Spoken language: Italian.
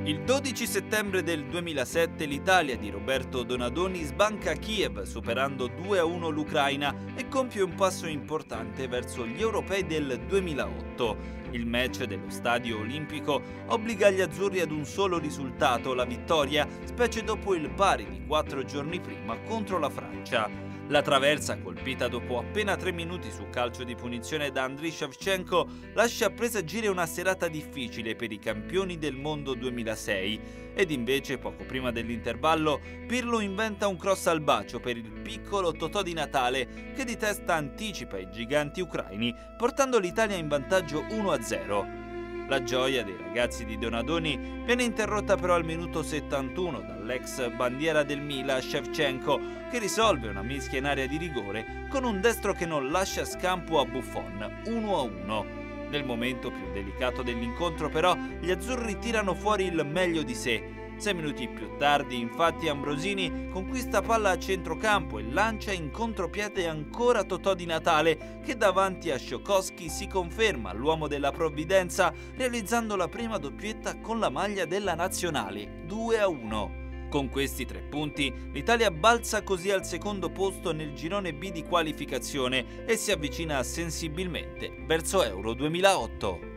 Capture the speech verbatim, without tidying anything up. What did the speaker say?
Il dodici settembre del duemilasette l'Italia di Roberto Donadoni sbanca a Kiev superando due a uno l'Ucraina e compie un passo importante verso gli europei del duemilaotto. Il match dello Stadio Olimpico obbliga gli azzurri ad un solo risultato, la vittoria, specie dopo il pari di quattro giorni prima contro la Francia. La traversa, colpita dopo appena tre minuti su calcio di punizione da Andriy Shevchenko, lascia presagire una serata difficile per i campioni del mondo duemilasei. Ed invece, poco prima dell'intervallo, Pirlo inventa un cross al bacio per il piccolo Totò di Natale, che di testa anticipa i giganti ucraini, portando l'Italia in vantaggio uno a zero. La gioia dei ragazzi di Donadoni viene interrotta però al minuto settantuno dall'ex bandiera del Milan Shevchenko, che risolve una mischia in area di rigore con un destro che non lascia scampo a Buffon, uno a uno. Nel momento più delicato dell'incontro però gli azzurri tirano fuori il meglio di sé. Sei minuti più tardi, infatti, Ambrosini conquista palla a centrocampo e lancia in contropiede ancora Totò di Natale, che davanti a Sciokowski si conferma l'uomo della provvidenza, realizzando la prima doppietta con la maglia della nazionale, due a uno. Con questi tre punti, l'Italia balza così al secondo posto nel girone B di qualificazione e si avvicina sensibilmente verso Euro duemilaotto.